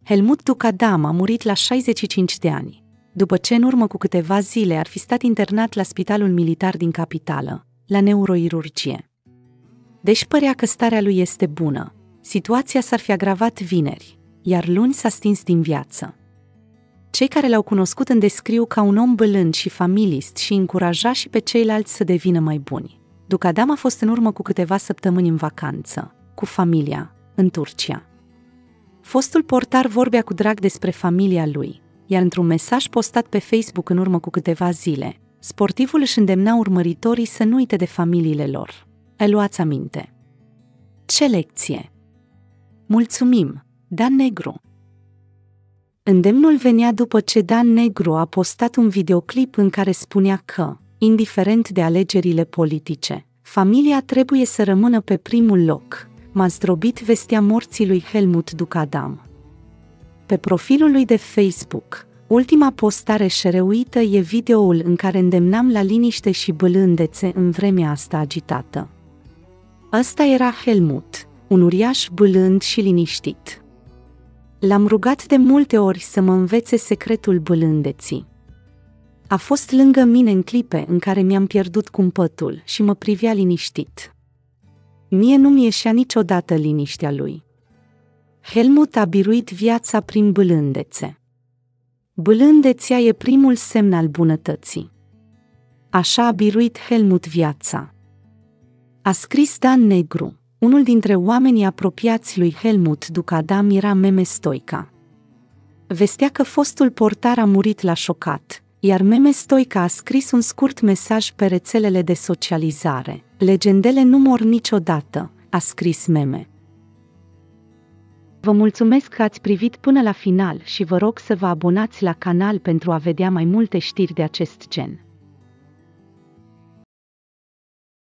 Helmut Ducadam a murit la 65 de ani, după ce în urmă cu câteva zile ar fi stat internat la spitalul militar din capitală, la neurochirurgie. Deși părea că starea lui este bună, situația s-ar fi agravat vineri, iar luni s-a stins din viață. Cei care l-au cunoscut îl descriu ca un om bălând și familist și încuraja și pe ceilalți să devină mai buni. Ducadam a fost în urmă cu câteva săptămâni în vacanță, cu familia, în Turcia. Fostul portar vorbea cu drag despre familia lui, iar într-un mesaj postat pe Facebook în urmă cu câteva zile, sportivul își îndemna urmăritorii să nu uite de familiile lor. Luați aminte. Ce lecție! Mulțumim, Dan Negru! Îndemnul venea după ce Dan Negru a postat un videoclip în care spunea că, indiferent de alegerile politice, familia trebuie să rămână pe primul loc. M-a zdrobit vestea morții lui Helmut Ducadam. Pe profilul lui de Facebook, ultima postare șereuită e videoul în care îndemnam la liniște și bălândețe în vremea asta agitată. Ăsta era Helmut, un uriaș bălând și liniștit. L-am rugat de multe ori să mă învețe secretul bălândeții. A fost lângă mine în clipe în care mi-am pierdut cumpătul și mă privea liniștit. Mie nu-mi ieșea niciodată liniștea lui. Helmut a biruit viața prin bălândețe. Bălândețea e primul semn al bunătății. Așa a biruit Helmut viața. A scris Dan Negru, unul dintre oamenii apropiați lui Helmut Ducadam era Meme Stoica. Vestea că fostul portar a murit l-a șocat, iar Meme Stoica a scris un scurt mesaj pe rețelele de socializare. Legendele nu mor niciodată, a scris Meme. Vă mulțumesc că ați privit până la final și vă rog să vă abonați la canal pentru a vedea mai multe știri de acest gen.